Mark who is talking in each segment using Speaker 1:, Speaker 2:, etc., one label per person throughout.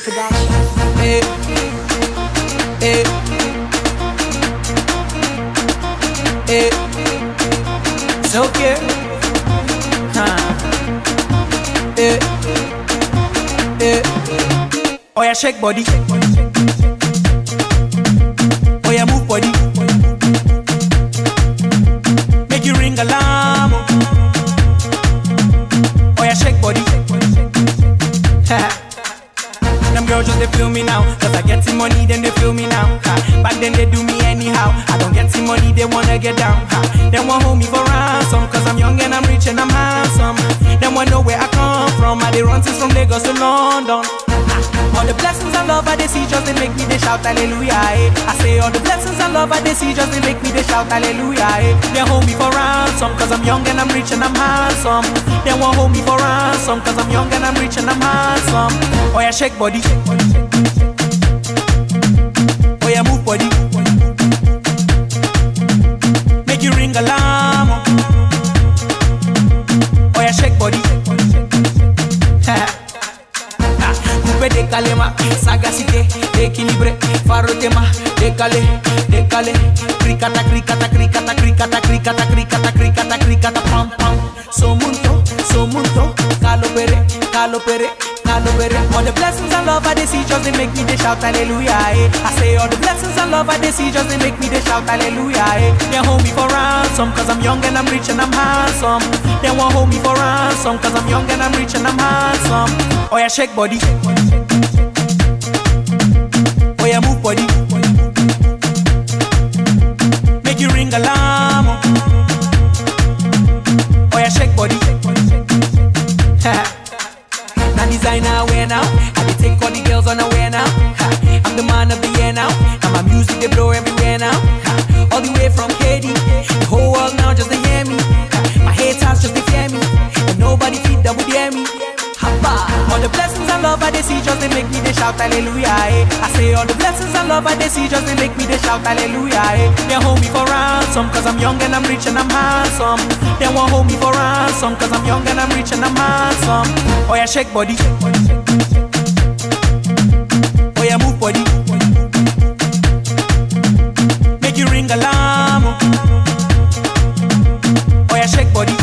Speaker 1: Production.
Speaker 2: Hey, hey, hey. It's okay. Hey, hey. Oh yeah, shake body. Oh yeah, move body. Make you ring alarm. Oh yeah, shake body. Them girls just they feel me now, cause I get some money, then they feel me now. Back then they do me anyhow. I don't get some money, they wanna get down. They want hold me for ransom, cause I'm young and I'm rich and I'm handsome. They want know where I come from. I they run since from Lagos to London. All the blessings and love I they see just they make me they shout hallelujah. I say all the blessings and love I they see just they make me they shout hallelujah. They hold me for ransom, cause I'm young and I'm rich and I'm handsome. They want hold me for ransom, cause I'm young and I'm rich and I'm handsome. Oh yeah, shake body. Oh yeah, move body. Make you ring alarm. Oh yeah, shake body. Décalema, sagacité, équilibré, farotema, décalé, décalé, cricata, cricata, cricata, cricata, cricata, cricata, cricata, cricata, pam pam, somunto, calopere, calopere, calopere. All the blessings and love I they see just they make me they shout hallelujah. I say all the blessings and love I they see just they make me they shout hallelujah. They hold me for ransom, cause I'm young and I'm rich and I'm handsome. They won't hold me for ransom, cause I'm young and I'm rich and I'm handsome. Oh yeah, shake body. Oh yeah, move body. Make you ring alarm. Oh yeah, shake body. Now designer wear now. I be take all the girls on the wear now. I'm the man of the year now. Now my music they blow everywhere now. All the way from KD, the whole world now just to hear me. My haters just to fear me, and nobody feed double dare me. All the blessings and love I they see just they make me they shout hallelujah. I say all the blessings and love I they see just they make me they shout hallelujah. They hold me for ransom, cause I'm young and I'm rich and I'm handsome. They won't hold me for ransom, cause I'm young and I'm rich and I'm handsome. Oh yeah, shake body. Oh yeah, move body. Make you ring alarm. Oh yeah, shake body.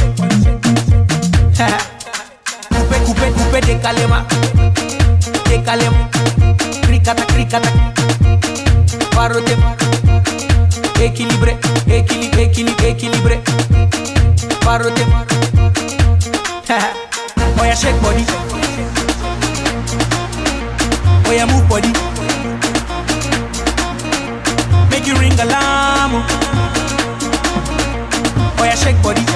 Speaker 2: Coupe, décalema, décalema, cricata, cricata, farotema, équilibré, équilibré, équilibré, équilibré, farotema. Oh yeah, shake body. Oh yeah, move body. Make you ring alarm. Oh yeah, shake body.